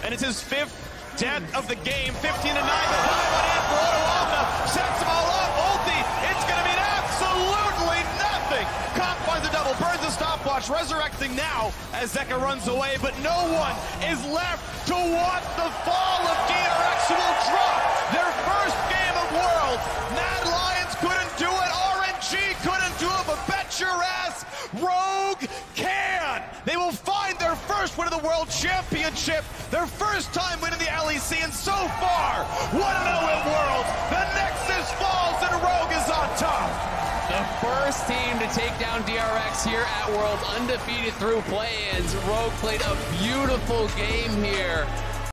and it's his 5th death of the game. 15-9, the dive on in for Ottawa, sets them all up, ulti, it's gonna mean absolutely nothing. Comp finds the double, burns the stopwatch, resurrecting now as Zeka runs away, but no one is left to watch the fall of DRX, who will drop their first game of Worlds. Mad Lions couldn't do it, RNG couldn't do it, but bet your ass Rogue can. They will find their first win of the World Championship, their first time winning the LEC, and so far, 1-0 in Worlds. The Nexus falls and Rogue is on top. The first team to take down DRX here at Worlds, undefeated through play-ins. Rogue played a beautiful game here.